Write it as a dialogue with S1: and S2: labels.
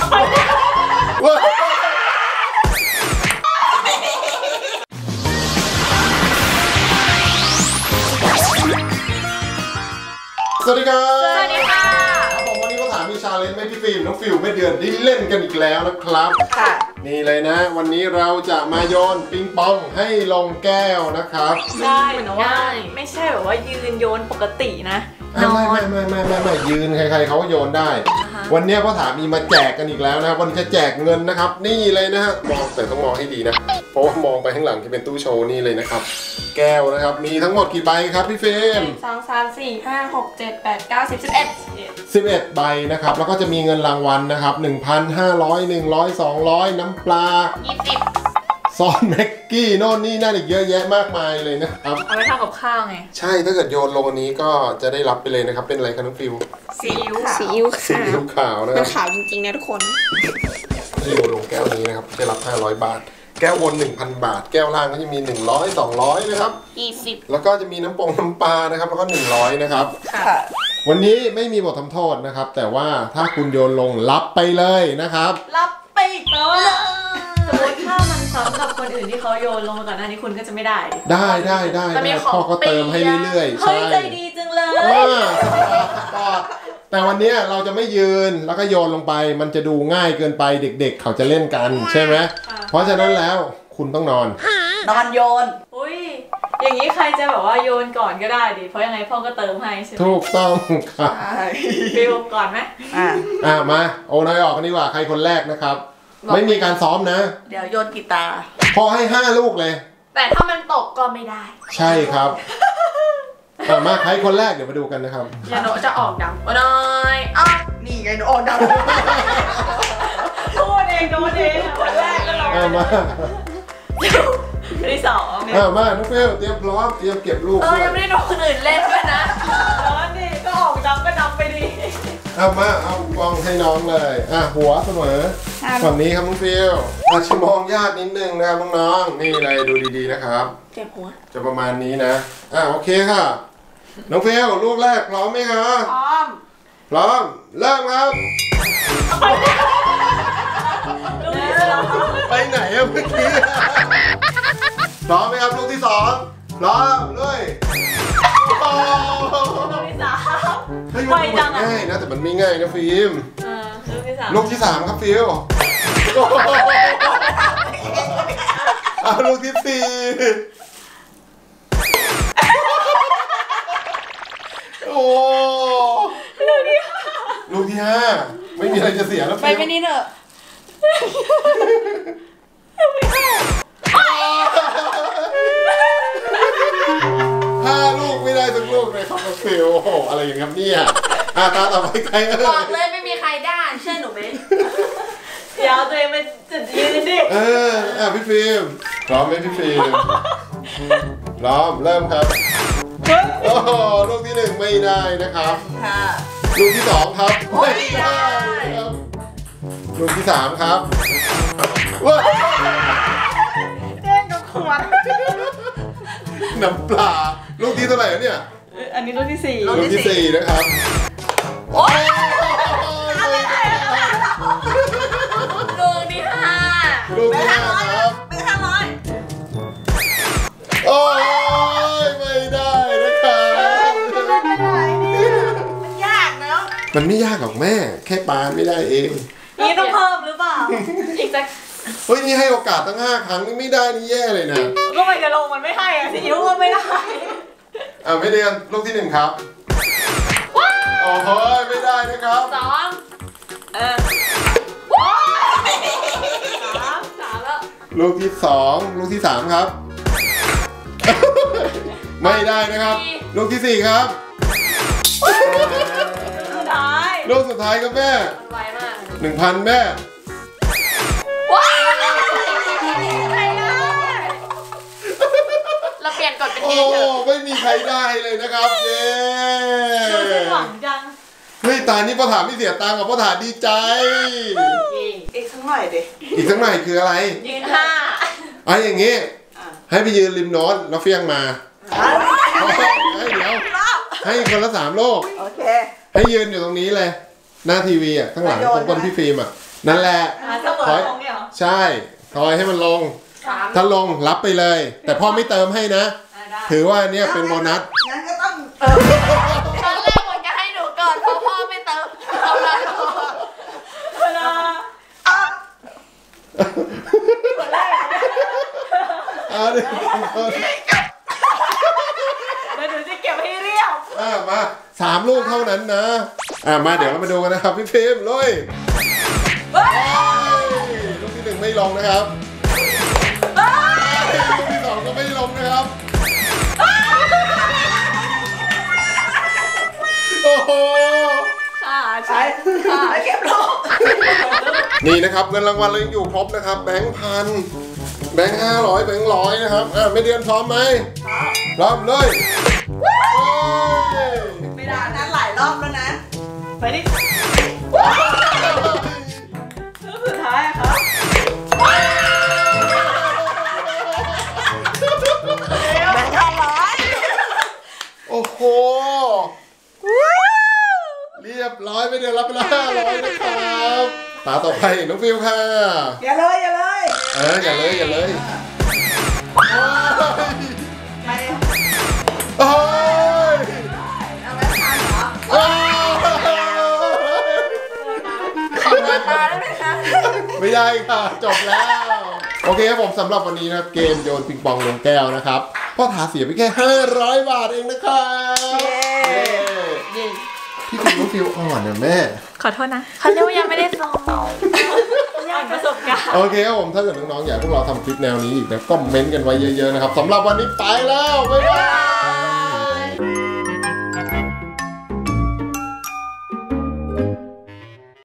S1: สวัสดีครับ
S2: สวัสดีค่ะ
S1: ผมวันนี้ก็ถามมีชาเลนจ์ไหมพี่ฟิล์มน้องฟิวไม่เดือนได้เล่นกันอีกแล้วนะครับ
S2: ค่ะ
S1: นี่เลยนะวันนี้เราจะมาโยนปิงปองให้ลงแก้วนะครับ
S2: ได้แต่ว่าไม่ใช่แบบว่ายืนโยนปกตินะ
S1: ไม่ยืนใครๆเขาก็โยนได้วันนี้พ่อถามมีมาแจกกันอีกแล้วนะวันนี้จะแจกเงินนะครับนี่เลยนะฮะมองแต่ต้องมองให้ดีนะเพราะว่ามองไปข้างหลังที่เป็นตู้โชว์นี่เลยนะครับแก้วนะครับมีทั้งหมดกี่ใบครับพี่ฟิล์ม
S2: 2 3 4 5 6 7 8 9 10
S1: 11ใบนะครับแล้วก็จะมีเงินรางวัลนะครับ 1,500 100 200น้ำปลา20ซอสแม็กกี้โน่นนี่นั่นอีกเยอะแยะมากมายเลยนะครับ
S2: เอาไปทำกับข้าวไง
S1: ใช่ถ้าเกิดโยนลงอันนี้ก็จะได้รับไปเลยนะครับเป็นอะไรครับน้องฟิว
S2: ซีอิ๊ว
S1: ขาวนะครับ
S2: มันขาวจริงๆนะทุกคน
S1: ที่โยนลงแก้วนี้นะครับได้รับ500 บาทแก้วบน 1,000 บาทแก้วล่างก็จะมี100 200นะครับ
S2: 20
S1: แล้วก็จะมีน้ำปลานะครับแล้วก็100นะครับ
S2: ค่ะ
S1: วันนี้ไม่มีบททำโทษนะครับแต่ว่าถ้าคุณโยนลงรับไปเลยนะครับ
S2: รับไปเลยสมมติถ้ามันซ้ำกับคนอื่นที่เขาโยนลงมาก่อนหน้านี้คุณก็จะไม่ได้พ่อก็เติมให้เรื่อยๆใช่ใจดีจังเลย
S1: แต่วันนี้เราจะไม่ยืนแล้วก็โยนลงไปมันจะดูง่ายเกินไปเด็กๆเขาจะเล่นกันใช่ไหมเพราะฉะนั้นแล้วคุณต้องนอน
S2: โยนอุ้ยอย่างนี้ใครจะแบบว่าโยนก่อนก็ได้ดิเพราะยังไงพ่อก็เติมให้ใช่ไหม
S1: ถูกต้องครับ
S2: ฟิวก่อนไหม
S1: มาโอนอยออกกันดีกว่าใครคนแรกนะครับไม่มีการซ้อมนะ
S2: เดี๋ยวโยนกีตาร์
S1: พอให้5 ลูกเลย
S2: แต่ถ้ามันตกก็ไม่ได้
S1: ใช่ครับมาใครคนแรกเดี๋ยวมาดูกันนะครับ
S2: ยาโนจะออกดำโอนอยนี่ไงโนออกดำโดนเองคนแรกก็ลอง
S1: มา
S2: ที่2
S1: มาน้องเฟลเตรียมพร้อมเตรียมเก็บลูก
S2: ยังไม่ได้โดนคนอื่นเล่นด้วยนะนี่ก็ออกดำก็ดำไปดิ
S1: เอากองให้น้องเลยหัวเสมอฝั่งนี้ครับน้องฟิลอาจจะมองยากนิดนึงนะครับน้องๆนี่เลยดูดีๆนะครับ
S2: เก็บหัว
S1: จะประมาณนี้นะโอเคค่ะน้องฟิลลูกแรกพร้อมไหมครับพร้อมเริ่มครับไปไหนอะเมื่อกี้พร้อมไหมครับลูกที่2พร้อมเลย
S2: ลูกที่3
S1: ไม่ง่ายนะแต่มันไม่ง่ายนะฟิล์มลูกที่3ครับฟิลลูกที่4โอ้ลูกที่5ไม่มีอะไรจะเสียแล้ว
S2: ไปไม่นี่เนอะ
S1: 5 ลูกไม่ได้สักลูกเลยครับฟิลโอ้โหอะไรอย่างเงี้ยเนี่ยตาต่อไปใคร
S2: บอกเลยไม่มีใครได้เชื่อหนูไหมเดี๋ยวตัวเองไปจุดยืนดิ
S1: พี่ฟิล์มพร้อมไหมพี่ฟิล์มพร้อมเริ่มครับโอ้โหลูกที่1ไม่ได้นะครับลูกที่2ครับไม่ได้ครับลูกที่3ครับว้า
S2: เด้งกับขวด
S1: น้ำปลาลูกที่เท่าไหร่เนี่ย
S2: อันนี้ลูกที่4
S1: ลูกที่4นะครับ
S2: โอ้ยลูกที่5
S1: ลูกที่5ครับ
S2: เป็น500
S1: โอ้ยไม่ได้นะครับ
S2: มันยากเนอะ
S1: มันไม่ยากหรอกแม่แค่ปาไม่ได้เอง
S2: นี่ต้องเพิ่มหรือเปล่าอีกสัก
S1: เฮ้ยนี่ให้โอกาสตั้ง5 ครั้งนี่ไม่ได้นี่แย่เลยนะ
S2: ก็ไปจะลงมันไม่ให้ซีอิ๊วก็ไม่ได้
S1: ไม่ได้ลูกที่1ครับโอ้โหไม่ได้นะครับ
S2: 2แล้ว
S1: ลูกที่2ลูกที่3ครับไม่ได้นะครับลูกที่4ครับลูกสุดท้ายครับแม่
S2: ไวมาก
S1: 1,000แม่
S2: เราเปลี่ยนกฎเป็น
S1: โอ้ไม่มีใครได้เลยนะครับเย้
S2: ดูฉันหวังจัง
S1: เฮ้ยตานี่พ่อถามไม่เสียตังค์กับพ่อถามดีใจ
S2: อีกสักหน่อยดิ
S1: อีกสักหน่อยคืออะไร
S2: ยืน5
S1: อย่างงี้ให้ไปยืนริมโน้นแล้วเฟี้ยงมาเดี๋ยวให้คนละ3 โลก
S2: โอเค
S1: ให้ยืนอยู่ตรงนี้เลยหน้าทีวีข้างหลังตรงก้นพี่ฟิล์มนั่นแหละ
S2: ถอย
S1: ใช่ถอยให้มันลงถ้าลงรับไปเลย แต่พ่อไม่เติมให้นะถือว่าเนี่ยเป็นโบนัส
S3: งั้นก็ต้อง
S2: ตอนแรกมันจะให้หนูก่อนเพราะพ่อไม่เติมเอาเลยเวลา
S1: เดี๋ยว
S2: หนูจะเก็บให้เรียบ
S1: มา3 ลูกเท่านั้นนะมาเดี๋ยวเรามาดูกันนะครับพี่พิมพ์ลุยลูกที่1ไม่ลงนะครับลูกที่2ก็ไม่ลงนะครับโอ้โห
S2: ใช่
S3: เก็บลูก
S1: นี่นะครับเงินรางวัลเรายังอยู่ครบนะครับแบงค์พันแบงค์500แบงค์100นะครับไม่เดือนพร้อมไหมพร้อมเลย
S3: ไม่ได้นะหลายรอบแล้วนะ
S2: ไปดิสุดท้ายครับ
S3: แบงค์500
S1: โอ้โหเรียบร้อยไม่เดือนรับไปแล้ว500นะครับตาต่อไปน้องฟิวค่ะ
S3: อย่าเลยอย่าเลย
S1: อย่าเลย
S3: ไม่
S1: โอ้ย
S3: เอาแบงค์พันเหรอ
S2: ขอมาตาได้ไหมคะ
S1: ไม่ได้ค่ะจบแล้วโอเคครับผมสำหรับวันนี้นะครับเกมโยนปิงปองลงแก้วนะครับพ่อถาเสียไปแค่500 บาทเองนะครับพี่ฟิวน้องฟิวอ่อนนะแม่
S2: ขอโทษนะเขาเรียกว่ายังไม่ได้ซ้อมยังประสบการณ์
S1: โอเคครับผมถ้าเกิดน้องๆอยากพวกเราทำคลิปแนวนี้อีกนะก็เม้นต์กันไว้เยอะๆนะครับสำหรับวันนี้ไปแล้วบ๊ายบาย